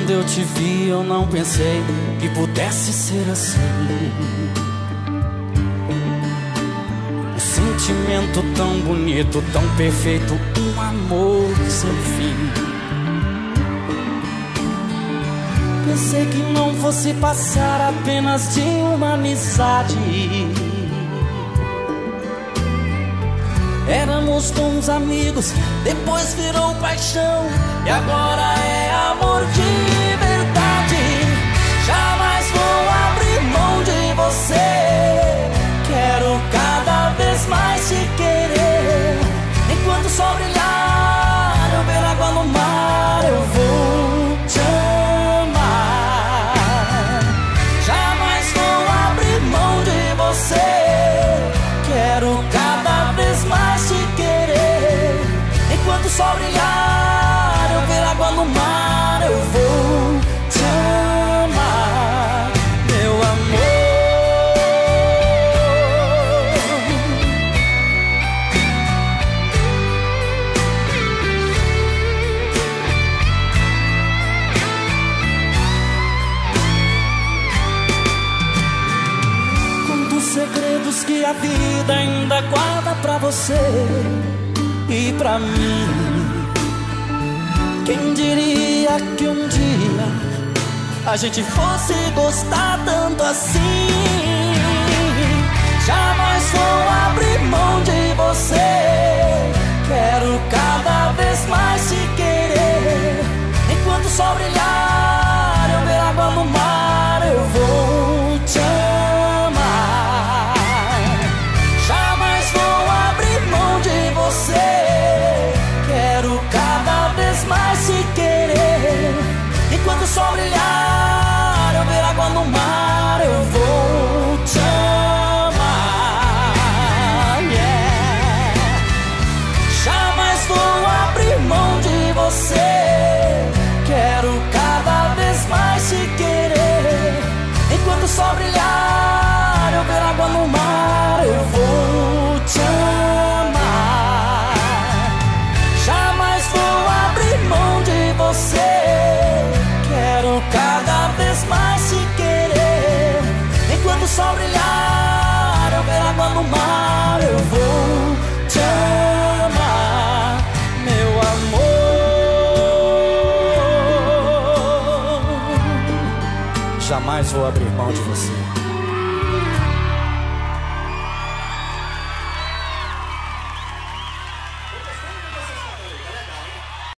Quando eu te vi, eu não pensei que pudesse ser assim. Um sentimento tão bonito, tão perfeito, um amor sem fim. Pensei que não fosse passar apenas de uma amizade. Éramos bons amigos, depois virou paixão, e agora é amor de verdade. Jamais vou abrir mão de você. Quero cada vez mais te querer. Enquanto o sol brilhar, eu ver água no mar, eu vou te amar. Jamais vou abrir mão de você. Quero cada vez mais te querer. Enquanto o sol brilhar, eu ver água no mar, eu vou te amar, meu amor. Quantos segredos que a vida ainda guarda pra você e pra mim. Quem diria que um dia a gente fosse gostar tanto assim? Jamais vou abrir mão de você. Quero cada vez mais te querer. Enquanto o sol brilhar, eu ver água no mar, eu vou te amar. Jamais vou abrir mão de você. Quero cada vez mais te querer. Enquanto o sol brilhar, eu ver água no mar, eu vou te amar, yeah. Jamais vou abrir mão de você. Quero cada vez mais te querer. Enquanto o sol brilhar, eu ver água no mar, eu vou te amar. Jamais vou abrir mão de você. Quero cada vez mais te querer. Enquanto o sol brilhar, eu ver água no mar, eu vou te amar, meu amor. Jamais vou abrir mão de você.